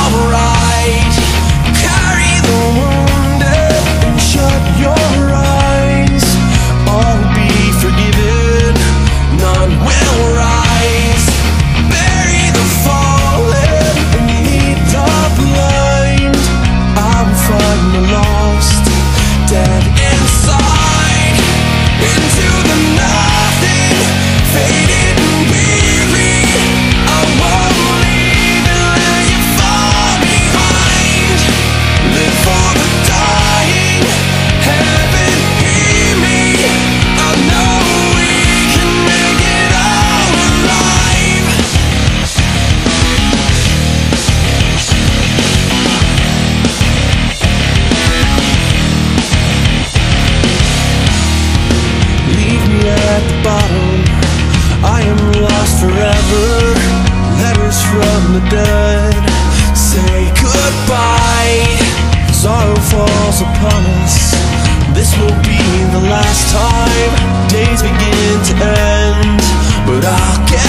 alright. Carry the wounded and shut your eyes. All will be forgiven, none will rise. Bury the fallen and lead the blind. I will find the lost, dead inside. Into the nothing, faded and weary. I won't leave and let you fall behind. Live for the dying, heaven hear me. I know we can make it all alive. Leave me at the bottom, I am lost forever. Letters from the dead say goodbye. Sorrow falls upon us, this will be the last time. Days begin to end, but I'll get